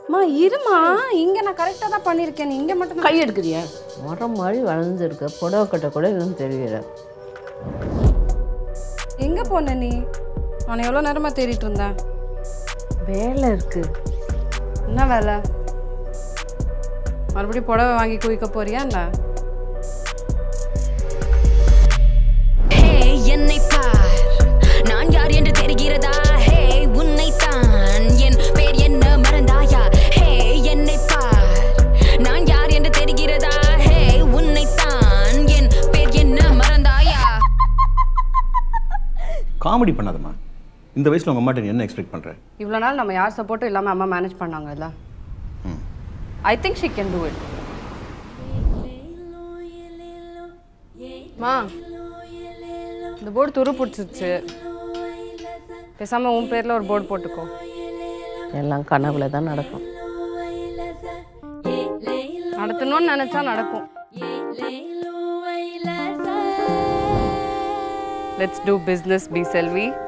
மா இருமா, இங்கே நான் கரெக்டாக தான் பண்ணியிருக்கேன். நீ இங்கே மட்டும் கை எடுக்கிறியா? மரம் மாதிரி வளர்ந்துருக்க, புடவை கட்ட கூட இன்னும் தெரியல. எங்கே போன நீ? நான் எவ்வளோ நேரமாக தேடிட்டு இருந்தேன். வேலை இருக்கு. என்ன வேலை? மறுபடியும் புடவை வாங்கி குவிக்க போறியா என்ன? என்னை பார், நான் யார் என்று தெரிகிறதா? ஹே உன்னைத்தான், என் பேர் என்ன மறந்தாயா? ஹே என்னை பார், நான் யார் என்று தெரிகிறதா? ஹே உன்னைத்தான், என் பேர் என்ன மறந்தாயா? காமெடி பண்ணாதம்மா. இந்த வயசுல உங்க அம்மாட்ட என்ன எக்ஸ்பெக்ட் பண்ற? இவ்வளோ நாள் நம்ம யார் சப்போர்ட்டும் இல்லாமல் அம்மா மேனேஜ் பண்ணாங்கல்ல. I think she can do it. மா, இந்த போர்டு துரு பிடிச்சிருச்சு. பேசாமல் உன் பேரில் ஒரு போர்டு போட்டுக்கோ. எல்லாம் கனவுல தான் நடக்கும். நடத்தணும்னு நினச்சா நடக்கும். Let's do business, B.Selvi.